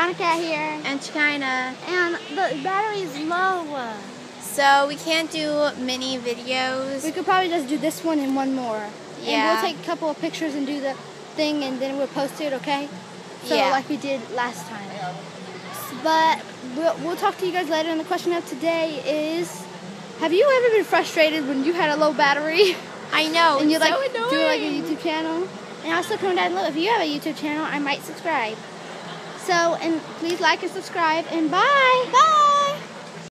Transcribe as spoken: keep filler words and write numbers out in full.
Monica here. And China. And the battery is low. So we can't do mini videos. We could probably just do this one and one more. Yeah. And we'll take a couple of pictures and do the thing, and then we'll post it, okay? So yeah. like we did last time. But we'll, we'll talk to you guys later. And the question of today is, have you ever been frustrated when you had a low battery? I know. And you like so do like a YouTube channel? And also comment down below if you have a YouTube channel. I might subscribe. So, and please like and subscribe, and bye. Bye.